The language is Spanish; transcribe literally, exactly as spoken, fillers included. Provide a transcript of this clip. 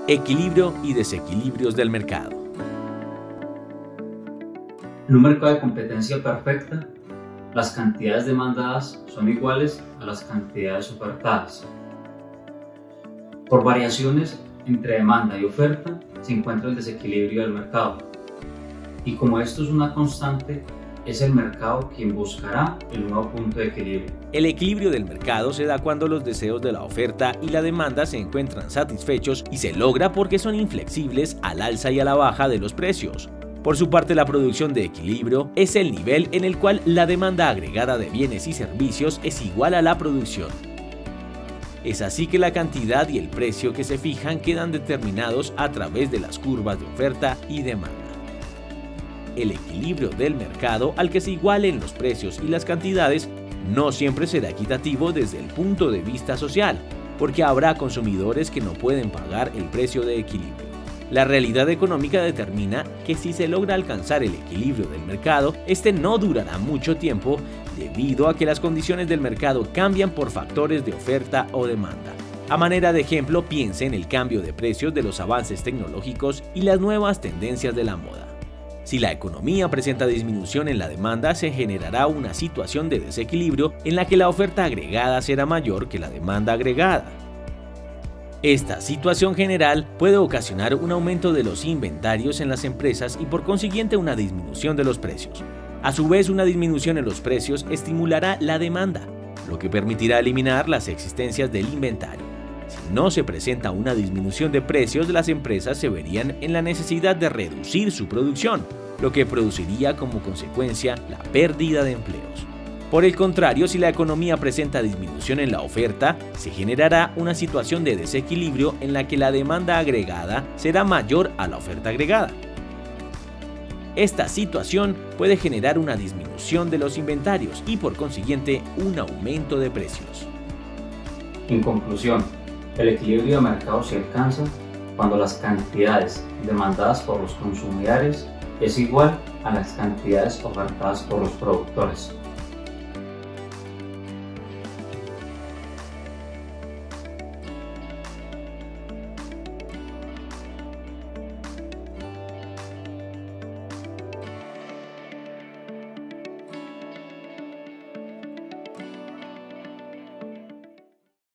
Equilibrio y desequilibrios del mercado. En un mercado de competencia perfecta, las cantidades demandadas son iguales a las cantidades ofertadas. Por variaciones entre demanda y oferta se encuentra el desequilibrio del mercado. Y como esto es una constante, es el mercado quien buscará el nuevo punto de equilibrio. El equilibrio del mercado se da cuando los deseos de la oferta y la demanda se encuentran satisfechos y se logra porque son inflexibles al alza y a la baja de los precios. Por su parte, la producción de equilibrio es el nivel en el cual la demanda agregada de bienes y servicios es igual a la producción. Es así que la cantidad y el precio que se fijan quedan determinados a través de las curvas de oferta y demanda. El equilibrio del mercado al que se igualen los precios y las cantidades no siempre será equitativo desde el punto de vista social, porque habrá consumidores que no pueden pagar el precio de equilibrio. La realidad económica determina que si se logra alcanzar el equilibrio del mercado, este no durará mucho tiempo debido a que las condiciones del mercado cambian por factores de oferta o demanda. A manera de ejemplo, piense en el cambio de precios de los avances tecnológicos y las nuevas tendencias de la moda. Si la economía presenta disminución en la demanda, se generará una situación de desequilibrio en la que la oferta agregada será mayor que la demanda agregada. Esta situación general puede ocasionar un aumento de los inventarios en las empresas y por consiguiente una disminución de los precios. A su vez, una disminución en los precios estimulará la demanda, lo que permitirá eliminar las existencias del inventario. Si no se presenta una disminución de precios, las empresas se verían en la necesidad de reducir su producción, lo que produciría como consecuencia la pérdida de empleos. Por el contrario, si la economía presenta disminución en la oferta, se generará una situación de desequilibrio en la que la demanda agregada será mayor a la oferta agregada. Esta situación puede generar una disminución de los inventarios y por consiguiente un aumento de precios. En conclusión, el equilibrio de mercado se alcanza cuando las cantidades demandadas por los consumidores es igual a las cantidades ofertadas por los productores.